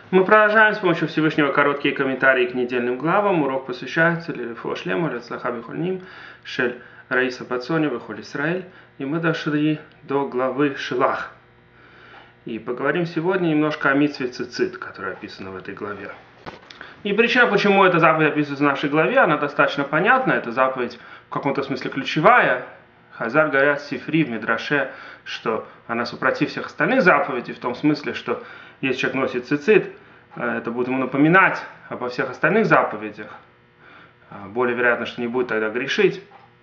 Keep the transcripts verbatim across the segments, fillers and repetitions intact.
Мы продолжаем с помощью Всевышнего короткие комментарии к недельным главам. Урок посвящается Лифо Шлему, Лецлаха Бихольним, Шель Раиса Пацони, Вихоль Исраэль. И мы дошли до главы Шилах. И поговорим сегодня немножко о мицве цицит, которая описана в этой главе. И причина, почему эта заповедь описывается в нашей главе, она достаточно понятна. Эта заповедь в каком-то смысле ключевая. Хазар говорят в Сифри, в Мидраше, что она супротив всех остальных заповедей, в том смысле, что если человек носит цицит, это будет ему напоминать обо всех остальных заповедях. Более вероятно, что не будет тогда грешить.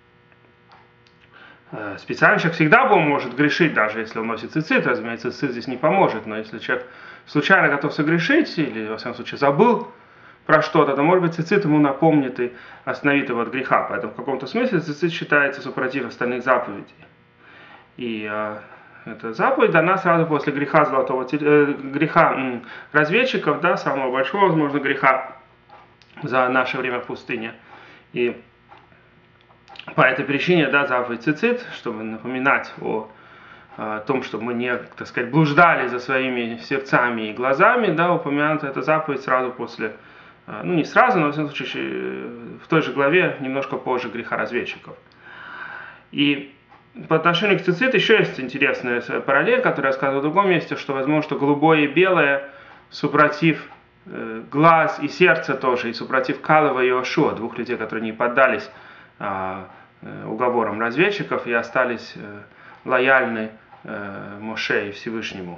Специально человек всегда может грешить, даже если он носит цицит. Разумеется, цицит здесь не поможет, но если человек случайно готов согрешить, или, во всяком случае, забыл про что-то, то, может быть, цицит ему напомнит и остановит его от греха. Поэтому в каком-то смысле цицит считается супротив остальных заповедей. И э, эта заповедь дана сразу после греха золотого э, греха э, разведчиков, да, самого большого, возможно, греха за наше время в пустыне. И по этой причине, да, заповедь цицит, чтобы напоминать о, о том, чтобы мы не, так сказать, блуждали за своими сердцами и глазами, да, упомянута эта заповедь сразу после, ну не сразу, но в всяком случае в той же главе, немножко позже греха разведчиков. И по отношению к цицит еще есть интересная параллель, которую я сказал в другом месте, что возможно, что голубое и белое супротив э, глаз и сердца тоже, и супротив Калева и Иошуа, двух людей, которые не поддались э, э, уговорам разведчиков и остались э, лояльны э, Моше и Всевышнему.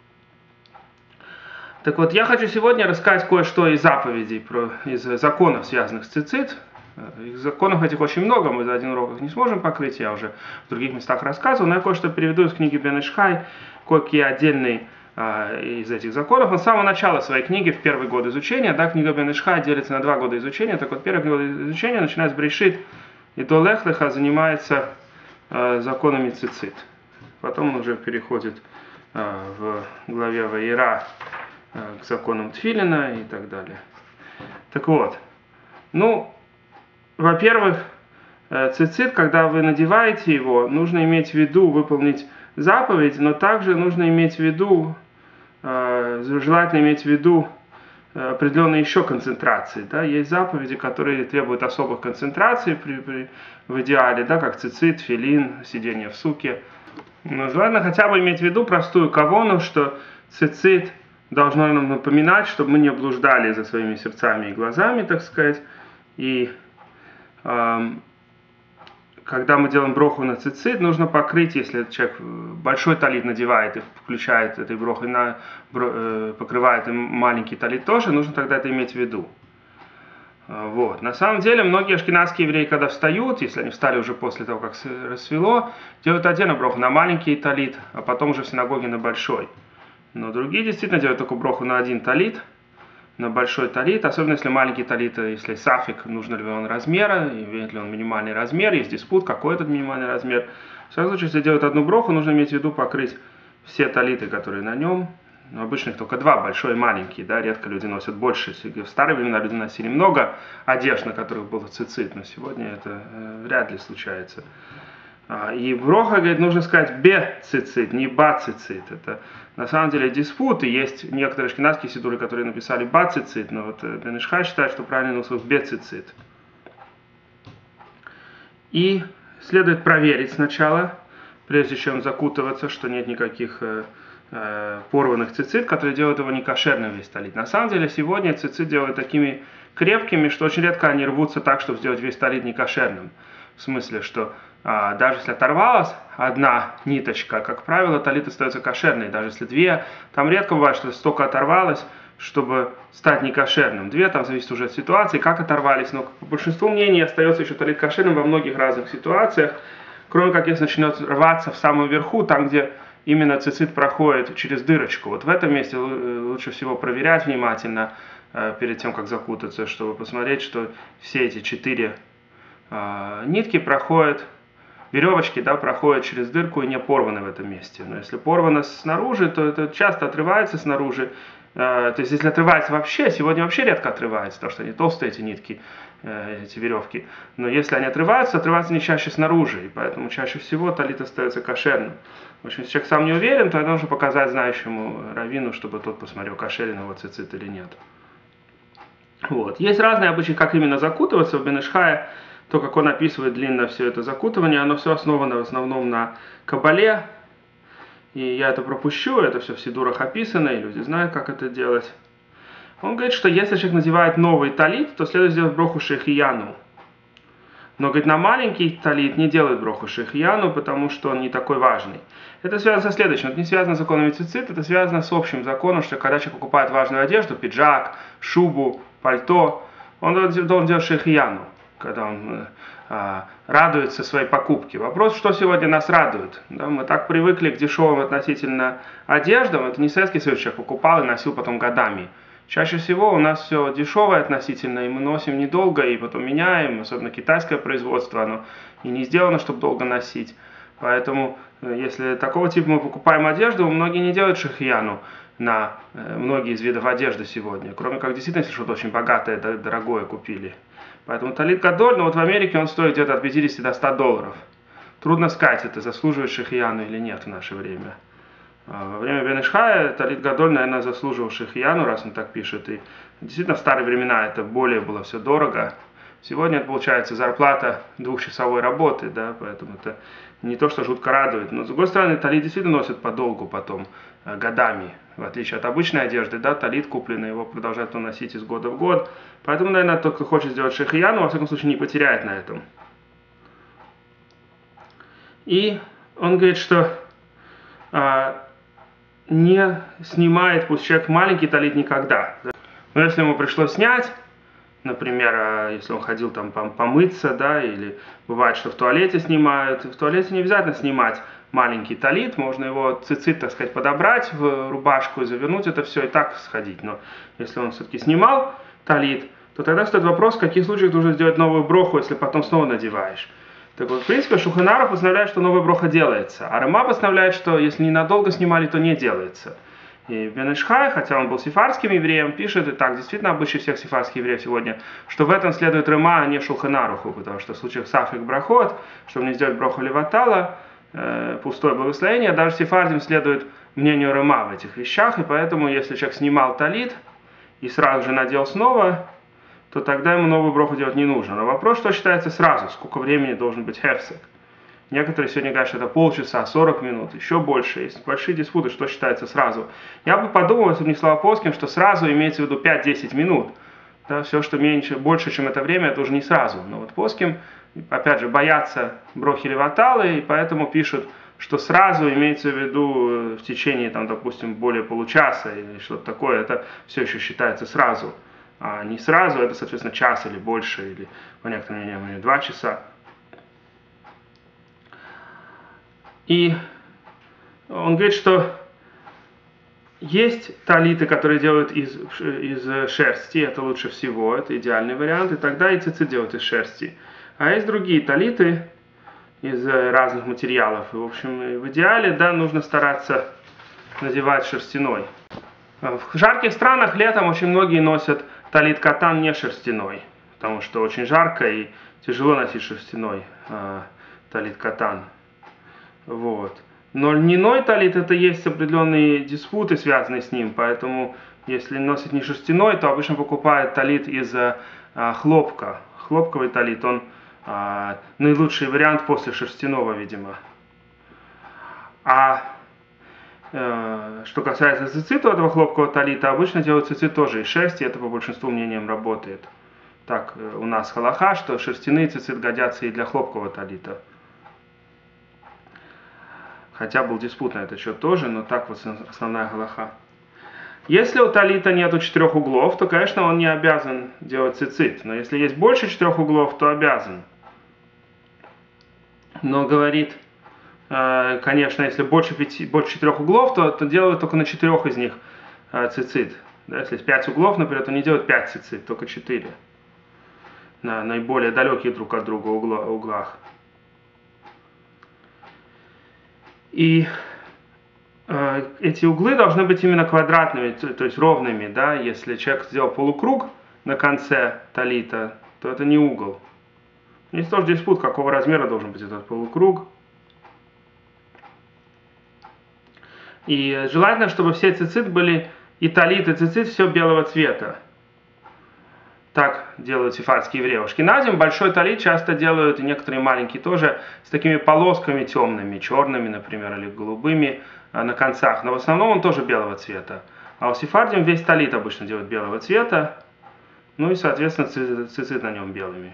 Так вот, я хочу сегодня рассказать кое-что из заповедей, про, из законов, связанных с цицит. Их законов этих очень много, мы за один урок их не сможем покрыть, я уже в других местах рассказывал, но я кое-что переведу из книги Бен Иш Хай, кое-какие отдельные а, из этих законов. Он с самого начала своей книги, в первый год изучения, да, книга Бен Иш Хай делится на два года изучения, так вот, первый год изучения, начиная с Брешит и до Лех Леха, занимается а, законами цицит. Потом он уже переходит а, в главе Ваира а, к законам Тфилина и так далее. Так вот, ну, во-первых, цицит, когда вы надеваете его, нужно иметь в виду выполнить заповедь, но также нужно иметь в виду, желательно иметь в виду определенные еще концентрации. Да? Есть заповеди, которые требуют особых концентраций при, при, в идеале, да, как цицит, филин, сидение в суке. Но желательно хотя бы иметь в виду простую кавону, что цицит должно нам напоминать, чтобы мы не блуждали за своими сердцами и глазами, так сказать, и когда мы делаем броху на цицит, нужно покрыть, если человек большой талит надевает и включает этой брохой, на, покрывает им маленький талит тоже, нужно тогда это иметь в виду. Вот. На самом деле, многие ашкеназские евреи, когда встают, если они встали уже после того, как рассвело, делают отдельно броху на маленький талит, а потом уже в синагоге на большой. Но другие действительно делают только броху на один талит, на большой талит, особенно если маленький талит, если сафик, нужно ли он размера, имеет ли он минимальный размер, есть диспут, какой этот минимальный размер. В всяком случае, если делать одну броху, нужно иметь в виду покрыть все талиты, которые на нем. Но обычно их только два, большой и маленький, да, редко люди носят больше. В старые времена люди носили много одежд, на которых был цицит, но сегодня это э, вряд ли случается. И броха, говорит, нужно сказать бе-цицит, не ба-цицит. Это на самом деле диспут, и есть некоторые ашкеназские сидуры, которые написали ба-цицит, но вот Бен Иш Хай считает, что правильный носок бе-цицит. И следует проверить сначала, прежде чем закутываться, что нет никаких э, э, порванных цицит, которые делают его некошерным весь талит. На самом деле сегодня цицит делают такими крепкими, что очень редко они рвутся так, чтобы сделать весь талит некошерным. В смысле, что а, даже если оторвалась одна ниточка, как правило, талит остается кошерной. Даже если две, там редко бывает, что столько оторвалось, чтобы стать некошерным. Две, там зависит уже от ситуации, как оторвались. Но по большинству мнений остается еще талит кошерным во многих разных ситуациях. Кроме как если начнет рваться в самом верху, там, где именно цицит проходит через дырочку. Вот в этом месте лучше всего проверять внимательно перед тем, как закутаться, чтобы посмотреть, что все эти четыре нитки проходят, веревочки, да, проходят через дырку и не порваны в этом месте. Но если порвано снаружи, то это часто отрывается снаружи, то есть если отрывается вообще, сегодня вообще редко отрывается, потому что они толстые, эти нитки, эти веревки. Но если они отрываются, отрываются они чаще снаружи, и поэтому чаще всего талит остается кошерным. В общем, если человек сам не уверен, то это нужно показать знающему раввину, чтобы тот посмотрел, кошерен его цицит или нет. Вот. Есть разные обычаи, как именно закутываться. В Бен Иш Хая, то, как он описывает длинно все это закутывание, оно все основано в основном на кабале. И я это пропущу, это все в сидурах описано, и люди знают, как это делать. Он говорит, что если человек надевает новый талит, то следует сделать броху шейхияну. Но, говорит, на маленький талит не делают броху шейхияну, потому что он не такой важный. Это связано со следующим. Это не связано с законом цицит, это связано с общим законом, что когда человек покупает важную одежду, пиджак, шубу, пальто, он должен делать шейхияну, когда он э, радуется своей покупке. Вопрос, что сегодня нас радует. Да, мы так привыкли к дешевым относительно одеждам, это не Советский Союз человек покупал и носил потом годами. Чаще всего у нас все дешевое относительно, и мы носим недолго, и потом меняем, особенно китайское производство, оно и не сделано, чтобы долго носить. Поэтому, если такого типа мы покупаем одежду, многие не делают шейхияну на э, многие из видов одежды сегодня, кроме как действительно, если что-то очень богатое, дорогое купили. Поэтому талит гадоль, но вот в Америке он стоит где-то от пятидесяти до ста долларов. Трудно сказать, это заслуживает шейхияну или нет в наше время. Во время Бен Иш Хая талит гадоль, наверное, заслуживал шейхияну, раз он так пишет. И действительно, в старые времена это более было все дорого. Сегодня это получается зарплата двухчасовой работы, да, поэтому это не то, что жутко радует. Но с другой стороны, талит действительно носят подолгу потом, годами. В отличие от обычной одежды, да, талит купленный, его продолжают носить из года в год. Поэтому, наверное, тот, кто хочет сделать шейхияну, во всяком случае, не потеряет на этом. И он говорит, что а, не снимает, пусть человек маленький талит никогда. Но если ему пришлось снять, например, если он ходил там помыться, да, или бывает, что в туалете снимают, в туалете не обязательно снимать маленький талит, можно его цицит, так сказать, подобрать в рубашку и завернуть это все и так сходить. Но если он все-таки снимал талит, то тогда стоит вопрос, в каких случаях нужно сделать новую броху, если потом снова надеваешь. Так вот, в принципе, Шулхан Арух постановляет, что новая броха делается, а Рама постановляет, что если ненадолго снимали, то не делается. И Бен Иш Хай, хотя он был сефардским евреем, пишет, и так действительно обычай всех сефардских евреев сегодня, что в этом следует Рама, а не Шулхан Аруху, потому что в случае сафик брахот, чтобы не сделать броху леватала, э, пустое благословение, даже сефардим следует мнению Рама в этих вещах, и поэтому, если человек снимал талит и сразу же надел снова, то тогда ему новую броху делать не нужно. Но вопрос, что считается сразу, сколько времени должен быть хефсек. Некоторые сегодня говорят, что это полчаса, сорок минут, еще больше. Есть большие диспуты, что считается сразу. Я бы подумал, если бы не слова Поским, что сразу имеется в виду пять-десять минут. Да, все, что меньше, больше, чем это время, это уже не сразу. Но вот Поским, опять же, боятся брохи леваталы, и поэтому пишут, что сразу имеется в виду в течение, там, допустим, более получаса или что-то такое. Это все еще считается сразу. А не сразу, это, соответственно, час или больше, или по некоторым мнениям, два часа. И он говорит, что есть талиты, которые делают из, из шерсти, это лучше всего, это идеальный вариант, и тогда и цицит делают из шерсти. А есть другие талиты из разных материалов. И, в общем, в идеале, да, нужно стараться надевать шерстяной. В жарких странах летом очень многие носят талит катан не шерстяной, потому что очень жарко и тяжело носить шерстяной э, талит катан. Вот. Но льняной талит, это есть определенные диспуты, связанные с ним, поэтому если носит не шерстяной, то обычно покупают талит из э, хлопка. Хлопковый талит, он э, наилучший вариант после шерстяного, видимо. А что касается цицита, этого хлопкового талита, обычно делают цицит тоже из шерсти, это по большинству мнениям работает. Так, у нас халаха, что шерстяные цицит годятся и для хлопкового талита. Хотя был диспут на этот счет тоже, но так вот основная халаха. Если у талита нету четырех углов, то, конечно, он не обязан делать цицит. Но если есть больше четырех углов, то обязан. Но говорит, конечно, если больше, пяти, больше четырех углов, то, то делают только на четырех из них цицит. Да, если есть пять углов, например, то не делают пять цицит, только четыре. На наиболее далеких друг от друга угла, углах. И эти углы должны быть именно квадратными, то есть ровными, да, если человек сделал полукруг на конце талита, то это не угол. Есть тоже диспут, какого размера должен быть этот полукруг. И желательно, чтобы все цицит были, и талит, и цицит, все белого цвета. Так делают сефардские евреи. В ашкеназим большой талит часто делают, и некоторые маленькие тоже, с такими полосками темными, черными, например, или голубыми на концах. Но в основном он тоже белого цвета. А у сефардим весь талит обычно делают белого цвета. Ну и, соответственно, цицит на нем белыми.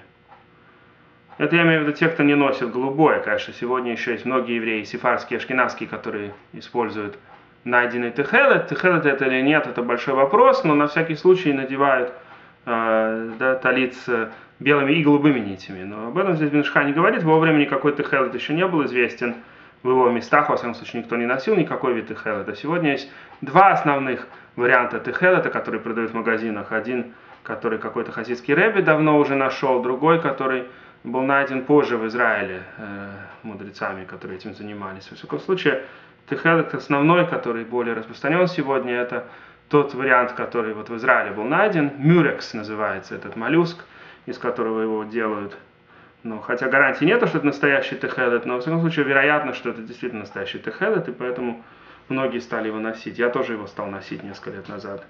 Это я имею в виду те, кто не носит голубое. Конечно, сегодня еще есть многие евреи, сефардские, ашкеназские, которые используют найденный техелет. Техелет это или нет, это большой вопрос, но на всякий случай надевают э, да, талит с белыми и голубыми нитями. Но об этом здесь Бен Иш Хай не говорит. В его время никакой техелет еще не был известен. В его местах, во всяком случае, никто не носил никакой вид техелета. Сегодня есть два основных варианта техелета, которые продают в магазинах. Один, который какой-то хасидский ребби давно уже нашел, другой, который был найден позже в Израиле э, мудрецами, которые этим занимались. Во всяком случае, техелет основной, который более распространен сегодня, это тот вариант, который вот в Израиле был найден. Мюрекс называется этот моллюск, из которого его делают. Ну, хотя гарантии нет, что это настоящий техелет, но во всяком случае вероятно, что это действительно настоящий техелет, и поэтому многие стали его носить. Я тоже его стал носить несколько лет назад.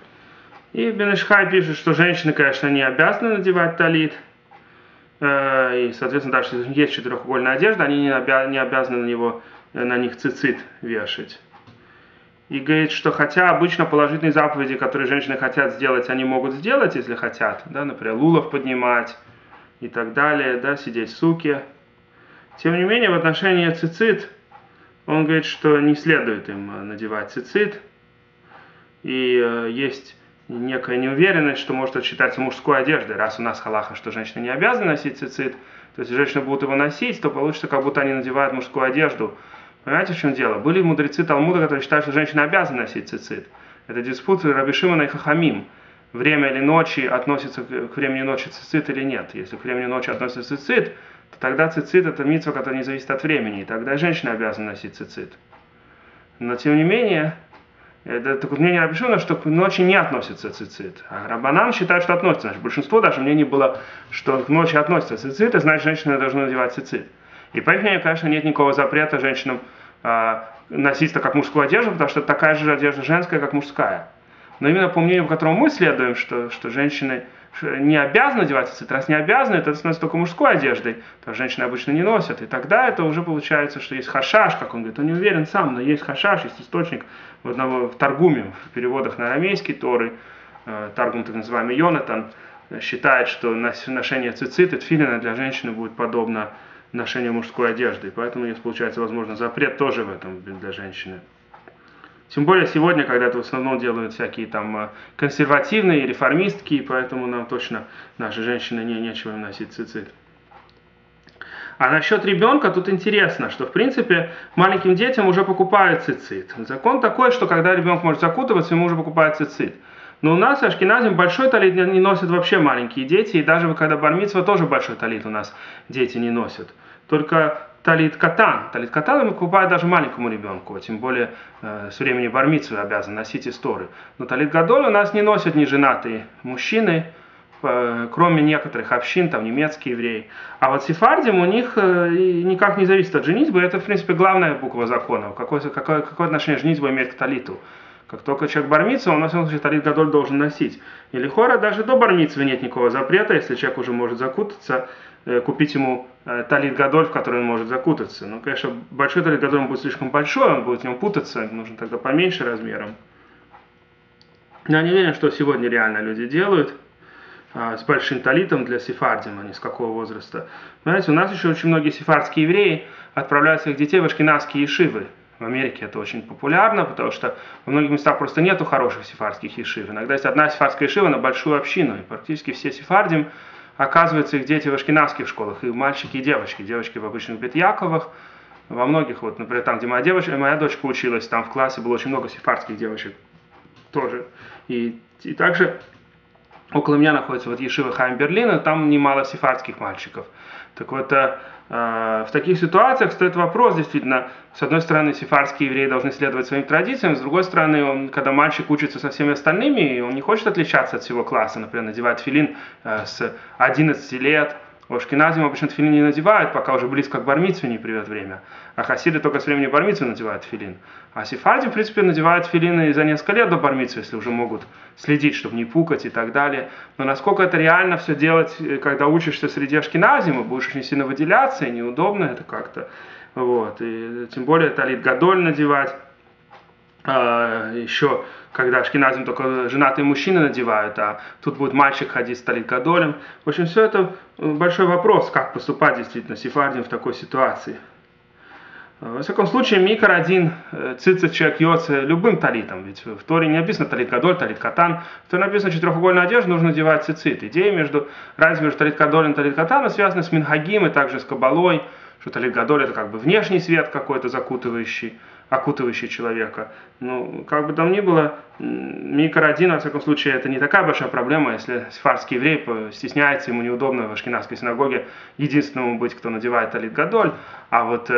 И Бен Иш Хай пишет, что женщины, конечно, не обязаны надевать талит. И, соответственно, даже если есть четырехугольная одежда, они не, обя не обязаны на, него, на них цицит вешать. И говорит, что хотя обычно положительные заповеди, которые женщины хотят сделать, они могут сделать, если хотят, да, например, лулов поднимать и так далее, да, сидеть в суке. Тем не менее, в отношении цицит, он говорит, что не следует им надевать цицит. И э, есть некая неуверенность, что может это считаться мужской одеждой. Раз у нас халаха, что женщины не обязаны носить цицит, то если женщины будут его носить, то получится, как будто они надевают мужскую одежду. Понимаете, в чем дело? Были мудрецы Талмуда, которые считают, что женщины обязаны носить цицит. Это диспут Раби Шимона и Хахамим. Время или ночи относится к времени ночи цицит или нет. Если к времени ночи относится цицит, то тогда цицит это мицва, которая не зависит от времени. И тогда женщины обязаны носить цицит. Но тем не менее, это такое мнение Раби Шимона, что к ночи не относится цицит. А Рабанан считает, что относится. Значит, большинство даже мнений было, что к ночи относится цицит, и значит, женщины должны надевать цицит. И по их мнению, конечно, нет никакого запрета женщинам э, носить это как мужскую одежду, потому что это такая же одежда женская, как мужская. Но именно по мнению, по которому мы следуем, что, что женщины не обязаны одевать цицит, раз не обязаны, это становится только мужской одеждой, то женщины обычно не носят. И тогда это уже получается, что есть хашаш, как он говорит, он не уверен сам, но есть хашаш, есть источник в, одного, в Таргуме, в переводах на арамейский Торы, э, Таргум так называемый Йонатан, считает, что ношение цицит и тфилина для женщины будет подобно ношению мужской одежды. И поэтому есть, получается, возможно, запрет тоже в этом для женщины. Тем более сегодня, когда это в основном делают всякие там консервативные, реформистки, и поэтому нам точно, наши женщины, не, нечего им носить цицит. А насчет ребенка тут интересно, что в принципе маленьким детям уже покупают цицит. Закон такой, что когда ребенок может закутываться, ему уже покупают цицит. Но у нас в ашкеназим большой талит не носят вообще маленькие дети, и даже когда бар-мицва тоже большой талит у нас дети не носят. Только талит катан. Талит катан мы покупают даже маленькому ребенку, тем более э, с времени бар-мицвы обязан носить из Торы. Но талит гадоль у нас не носят неженатые мужчины, э, кроме некоторых общин, там немецкие евреи. А вот сефардим у них э, никак не зависит от женитьбы, это в принципе главная буква закона. Какое, какое, какое отношение женитьба имеет к талиту? Как только человек бар-мицва, он на всяком случае талит гадоль должен носить. И лихора даже до бар-мицвы нет никакого запрета, если человек уже может закутаться, э, купить ему э, талит гадоль, в который он может закутаться. Но, конечно, большой талит гадоль будет слишком большой, он будет в нем путаться, нужно тогда поменьше размером. Я не уверен, что сегодня реально люди делают э, с большим талитом для сефардим, а не с какого возраста. Понимаете, у нас еще очень многие сефардские евреи отправляют своих детей в ашкеназские ешивы. В Америке это очень популярно, потому что во многих местах просто нету хороших сефардских ешив. Иногда есть одна сефардская ешива на большую общину, и практически все сефардим, оказывается, их дети в ашкеназских школах, и мальчики, и девочки. Девочки в обычных бет-яковых, во многих, вот, например, там, где моя, девочка, моя дочка училась, там в классе было очень много сефардских девочек тоже. И, и также около меня находится вот Ешива Хаим Берлина, там немало сефардских мальчиков. Так вот, э, в таких ситуациях стоит вопрос, действительно, с одной стороны, сефардские евреи должны следовать своим традициям, с другой стороны, он, когда мальчик учится со всеми остальными, и он не хочет отличаться от всего класса, например, надевает филин э, с одиннадцати лет. В ашкеназим обычно тфилин не надевают, пока уже близко к бар-мицве не придет время. А хасиды только с времени бар-мицвы надевают филин. А сефарди, в принципе, надевают филины и за несколько лет до бар-мицвы, если уже могут следить, чтобы не пукать и так далее. Но насколько это реально все делать, когда учишься среди ашкеназима, будешь очень сильно выделяться, и неудобно это как-то. Вот. И тем более талит гадоль надевать. А, еще, когда ашкеназим только женатые мужчины надевают, а тут будет мальчик ходить с талит гадолем. В общем, все это большой вопрос, как поступать действительно сефардим в такой ситуации. Во всяком случае, микр один цицит человек йоце любым талитом, ведь в Торе не написано талит гадоль, талит катан, в Торе написано четырехугольную одежду нужно надевать цицит. Идея между, разница между талит гадолем и талит катаном связана с минхагим и также с кабалой, что талит гадоль это как бы внешний свет какой-то закутывающий, окутывающий человека. Ну, как бы там ни было, микр один, во всяком случае, это не такая большая проблема, если сефардский еврей стесняется, ему неудобно в ашкеназской синагоге единственному быть, кто надевает талит гадоль, а вот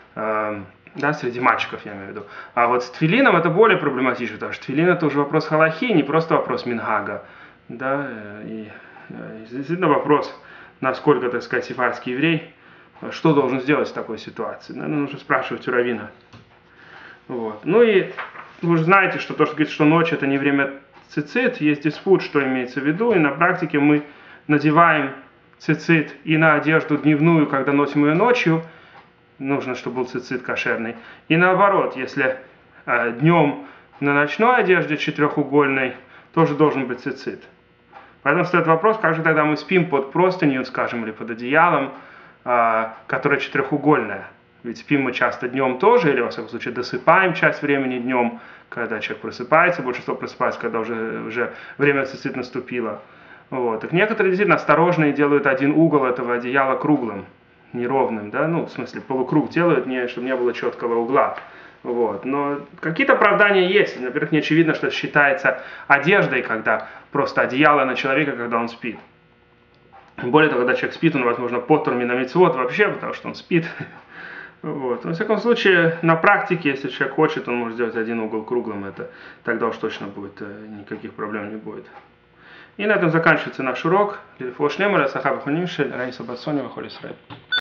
да, среди мальчиков, я имею в виду. А вот с тфилином это более проблематично, потому что тфилин это уже вопрос халахи, не просто вопрос минхага. Да, и, и действительно вопрос, насколько, так сказать, сефардский еврей, что должен сделать в такой ситуации. Наверное, нужно спрашивать у раввина. Вот. Ну и вы же знаете, что то, что говорит, что ночь это не время цицит, есть диспут, что имеется в виду, и на практике мы надеваем цицит и на одежду дневную, когда носим ее ночью, нужно, чтобы был цицит кошерный. И наоборот, если э, днем на ночной одежде четырехугольной, тоже должен быть цицит. Поэтому стоит вопрос, как же тогда мы спим под простынью, скажем, или под одеялом, э, которое четырехугольное. Ведь спим мы часто днем тоже, или, во всяком случае, досыпаем часть времени днем, когда человек просыпается, большинство просыпается, когда уже, уже время цицит наступило. Вот. Так некоторые действительно осторожные делают один угол этого одеяла круглым, неровным, да, ну, в смысле, полукруг делают, не, чтобы не было четкого угла. Вот. Но какие-то оправдания есть. Во-первых, не очевидно, что это считается одеждой, когда просто одеяло на человека, когда он спит. Более того, когда человек спит, он, возможно, потур мин хамицвот вообще, потому что он спит. Вот. Во всяком случае, на практике, если человек хочет, он может сделать один угол круглым, это тогда уж точно будет, никаких проблем не будет. И на этом заканчивается наш урок.